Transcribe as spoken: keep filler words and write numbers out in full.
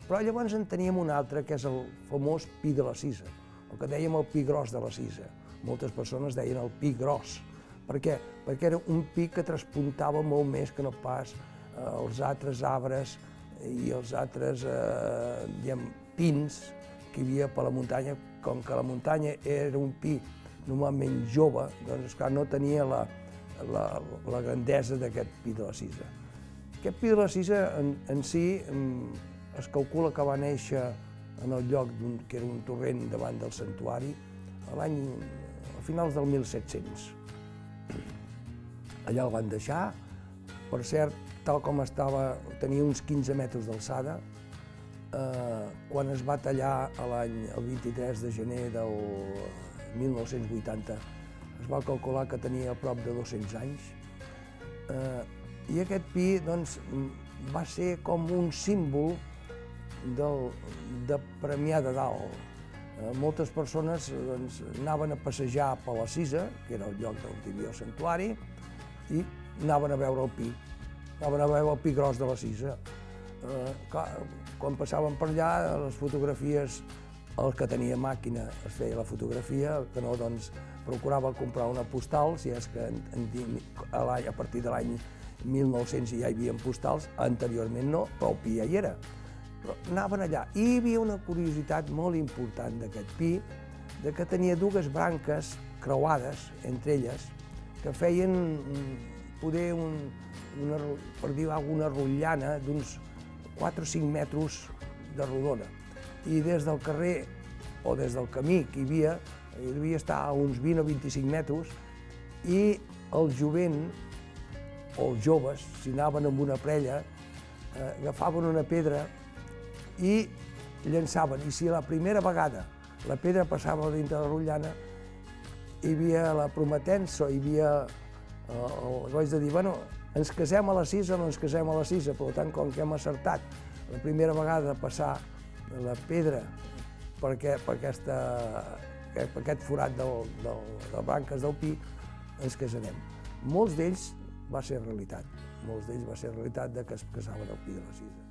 Però llavors en teníem un altre, que és el famós pi de la Cisa, el que dèiem el pi gros de la Cisa. Moltes persones deien el pi gros. Per què? Perquè era un pi que traspuntava molt més que no pas els altres arbres i els altres eh, diguem, pins que hi havia per la muntanya. Com que la muntanya era un pi normalment jove, doncs esclar, no tenia la, la, la grandesa d'aquest pi de la Cisa. Aquest pi de la Cisa en, en si es calcula que va néixer en el lloc que era un torrent davant del santuari a l'any, a finals del mil set-cents. Allà el van deixar, per cert, tal com estava, tenia uns quinze metres d'alçada. Eh, quan es va tallar l'any el vint-i-tres de gener del mil nou-cents vuitanta, es va calcular que tenia a prop de dos-cents anys. Eh, I aquest pi doncs, va ser com un símbol del, de Premià de Dalt. Eh, moltes persones doncs, anaven a passejar per la Cisa, que era el lloc on hi havia el santuari, i anaven a veure el pi, anaven a veure el pi gros de la Cisa. Eh, clar, quan passaven per allà, les fotografies, el que tenia màquina es feia la fotografia, el que no, doncs, procurava comprar una postal, si és que en, en, a, a partir de l'any mil nou-cents ja hi havia postals, anteriorment no, però el pi ja hi era. Però anaven allà. I hi havia una curiositat molt important d'aquest pi, de que tenia dues branques creuades entre elles, que feien poder, un, una, per dir alguna rotllana, d'uns quatre o cinc metres de rodona. I des del carrer o des del camí que hi havia, hi devia estar a uns vint o vint-i-cinc metres, i el jovent, o els joves, si anaven amb una prella, eh, agafaven una pedra i llançaven. I si la primera vegada la pedra passava dintre de la rotllana, hi havia la prometença, hi havia eh, el goig de dir, bueno, ens casem a la Cisa o no ens casem a la Cisa, per tant, com que hem acertat la primera vegada de passar la pedra per, aquest, per, aquesta, per aquest forat del, del, de branques del pi, ens casarem. Molts d'ells va ser realitat, molts d'ells va ser realitat de que es casaven al pi de la Cisa.